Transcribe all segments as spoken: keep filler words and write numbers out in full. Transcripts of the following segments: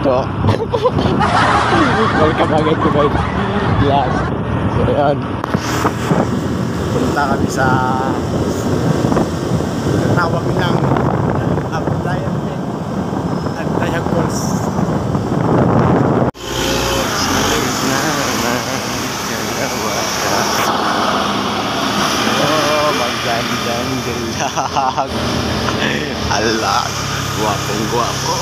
kabugto. Welcome agad to my vlog. So ayan, punta kami sa tawag ng Abdayan Abdayan Falls. Oh, magandang dilag. Ala, guwapong guwapo.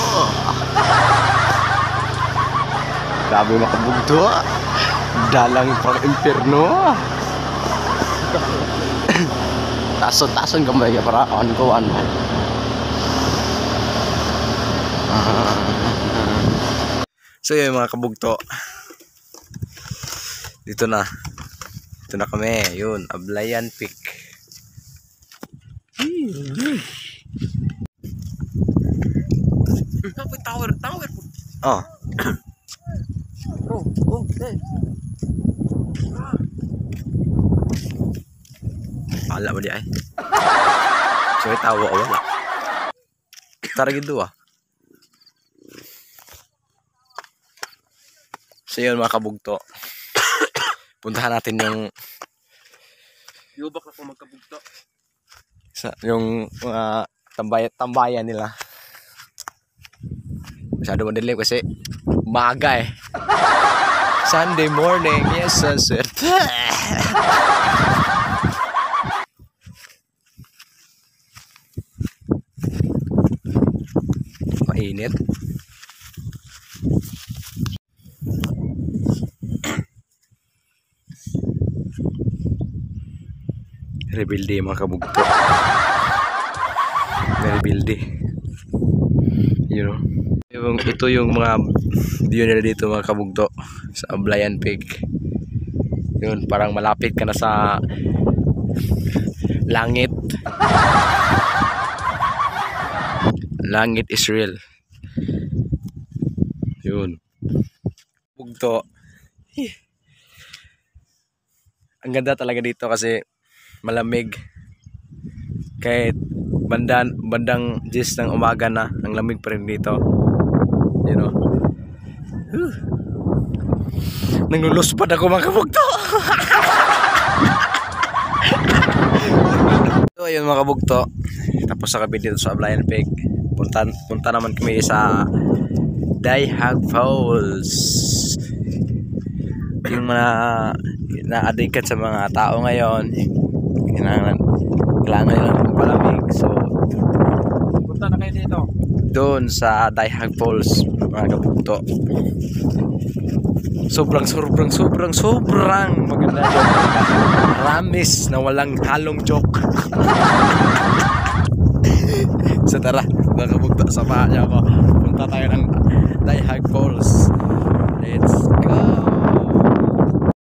Grabe makabugto. Dalang pang impyerno. Tason-tason gamay para on ko ano. So yun mga kabugto. Dito na. Dito na kami. Yun, Ablayan Peak. Tower, tower. Oh. Oh, oh, okay. Wala ba di ay? So tawo o wala. Tara gid ah. So yun mga kabugto. Puntahan natin yung yubak na po magkabugto. Sa yung mga uh, tambay tambayan nila. Masyado madilim kasi umaga eh. Sunday morning, yes sunset. Mainit. Rebuilde mga kabugto. Rebuilde. You know. Yung, ito yung mga view nila dito mga kabugto sa Ablayan Peak. Yun, parang malapit ka na sa langit. Langit is real. Yun. Bugto. Ang ganda talaga dito kasi malamig. Kahit bandang bandang diyes ng umaga na, ang lamig pa rin dito. You know. Huh. Nanguluspad ako mga kabugto. So ayun mga kabugto. Tapos sa kami dito sa Ablayan Peak. Punta, punta naman kami sa Dayhag Falls. Yung mga na-addicted sa mga tao ngayon. Kailangan kailangan nila ng palamig. So punta na kayo dito. Doon sa Dayhag Falls mga kabugto. Sobrang sobrang sobrang sobrang maganda doon. Ramis na walang halong joke. So tara mga kabugto, samahan niyo ako. Punta tayo ng Dayhag Falls. Let's go.